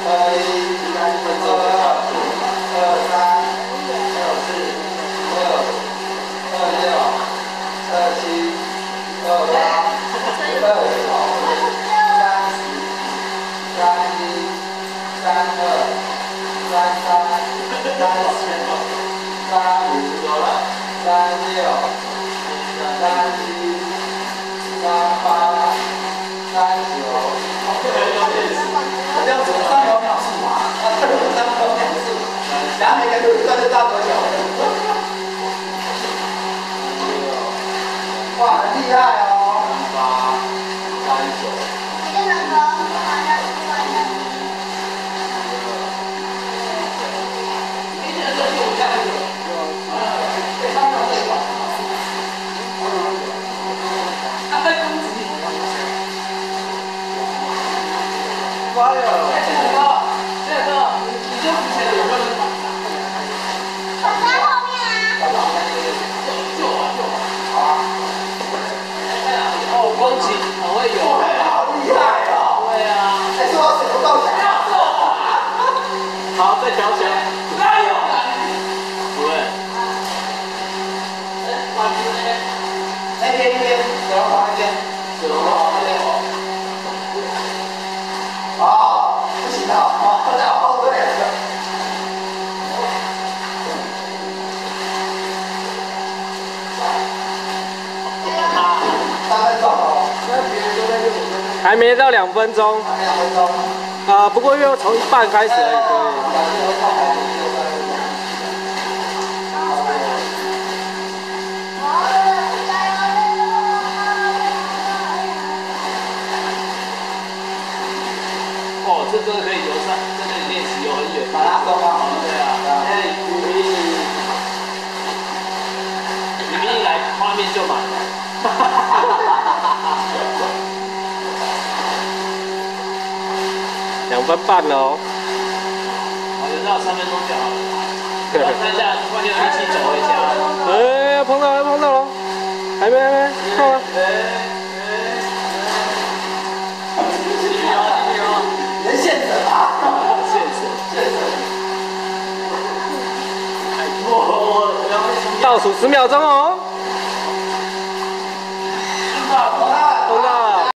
这样子3秒秒数嘛，3秒秒数，然后每个都算是大多久？哇，很厉害哦！8、39。你跟那个好像是关的。你这个是我家的。对，3秒这个。妈呀！哎，这个哥，你就之前有没有人绑的？绑在后面啊。就好啊。哦，风景很会游。好厉害哦！对啊。哎，说到水不够强。好，再调起来。加油！不会。哎，把那边，那边，小龙华那边，小龙华那边。哦，不行了，哦，在我后队。3分钟哦，那别人都在用我。 还没到2分钟。 还没2分钟。 不过又从一半开始而已，可以。 哦，这真的可以游上，真的练习游很远。 马拉松吗？ 对啊。哎，你们一来画面就满了。 2分半了哦。 好，游到3分钟就好了。看一下，关键力气走回家。 哎，碰到了，还没，看吗？ 人现整啊！ 现整。 倒数10秒钟哦。